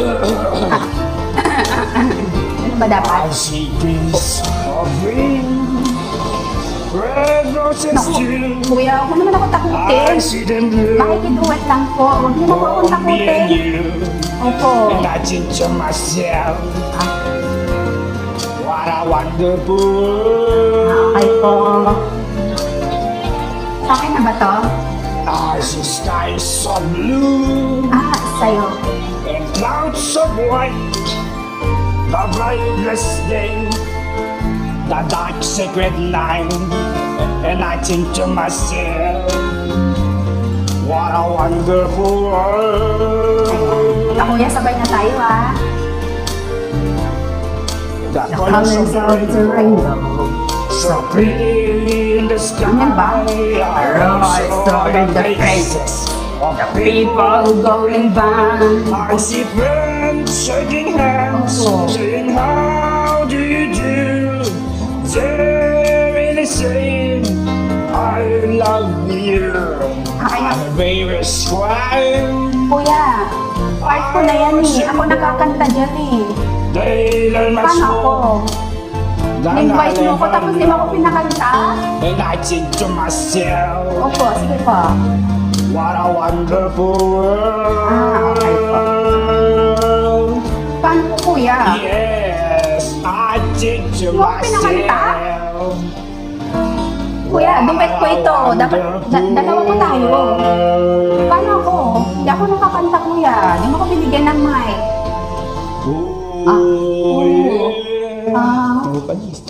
Ano ba dapat? Naku, kuya, huwag naman ako takutin. Makikiduet lang po. Huwag niyo na po akong takutin. Opo. What a wonderful. Okay po. Sa akin na ba to? As the sky is so blue. Sa'yo. And clouds so white. The brightless day. The dark sacred night. And I think to myself, what a wonderful world. Kuya, sabay na tayo The colors of the rainbow, so pretty in the sky. Ano ba? I saw the faces of the people going by. I see friends shaking hands, saying how do you do? They're really saying I love you. I'm a baby squire. Kuya, part ko na yan eh. Ako nakakanta dyan eh. Paano ako? In-invite mo ko tapos di mo ako pinakanta? And I think to myself, Opo, sige po. what a wonderful world. Okay po. Paano po kuya? Yes, I think to Di mo ako pinakanta? myself. Kuya, duet ko ito. Dapat, dalawa po tayo. Paano ako? Hindi ako nakakanta kuya. Di mo ako binigyan ng mic. Oh, yeah.